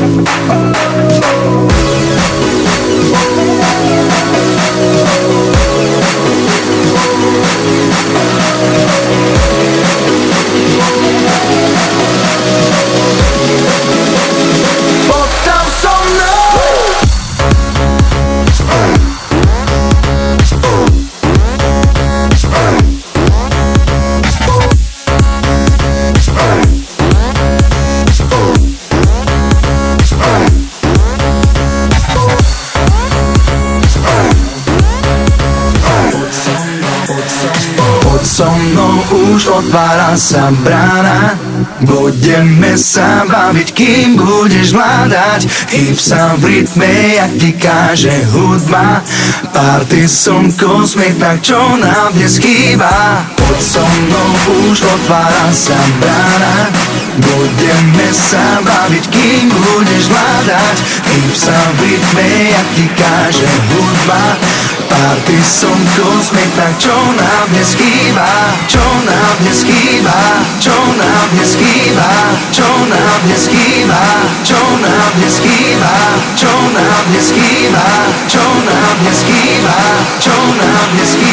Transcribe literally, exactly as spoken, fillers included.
So mnou už otvára sa brána, budeme sa baviť, kým budeš vládať. Hýb sa v rytme, jak ti káže hudba. Party slnko, smiech, tak čo nám dnes chýba. Poď so mnou už otvára sa brána, budeme sa baviť, kým budeš vládať. Hýb sa v rytme, jak ti káže hudba. Party slnko, smiech, tak čo nám dnes chýba. Čo nám dnes chýba, čo nám dnes chýba, čo nám dnes chýba, čo nám dnes chýba, čo nám dnes chýba, čo nám dnes chýba, čo nám dnes chýba.